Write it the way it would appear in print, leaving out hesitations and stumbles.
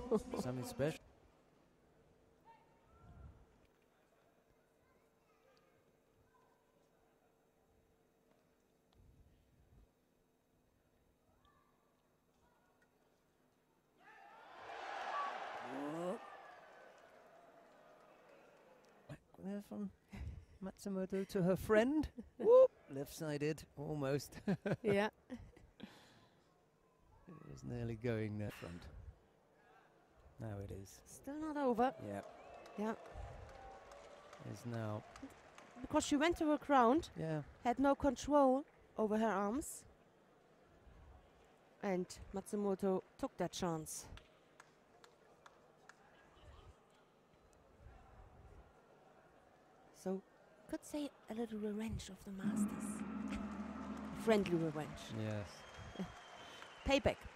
Something special. Back there from Matsumoto to her friend. Whoop, left-sided, almost. Yeah. It was nearly going there front. Now it is. Still not over. Yeah, Yeah. is now. Because she went to her ground, Yeah, had no control over her arms. And Matsumoto took that chance. So, could say a little revenge of the Masters. Friendly revenge. yes. Payback.